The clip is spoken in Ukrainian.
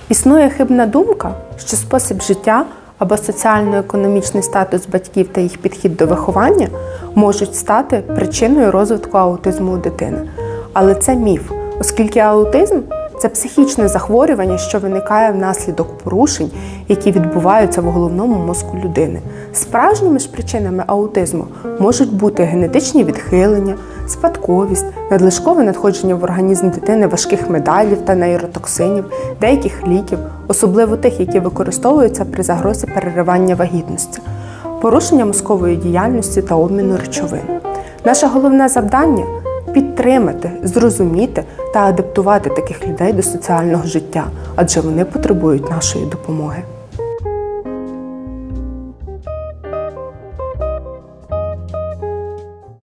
Існує хибна думка, що спосіб життя або соціально-економічний статус батьків та їх підхід до виховання можуть стати причиною розвитку аутизму у дитини. Але це міф, оскільки аутизм – це психічне захворювання, що виникає внаслідок порушень, які відбуваються в головному мозку людини. Справжніми ж причинами аутизму можуть бути генетичні відхилення, спадковість, надлишкове надходження в організм дитини важких металів та нейротоксинів, деяких ліків, особливо тих, які використовуються при загрозі переривання вагітності, порушення мозкової діяльності та обміну речовин. Наше головне завдання – підтримати, зрозуміти та адаптувати таких людей до соціального життя, адже вони потребують нашої допомоги.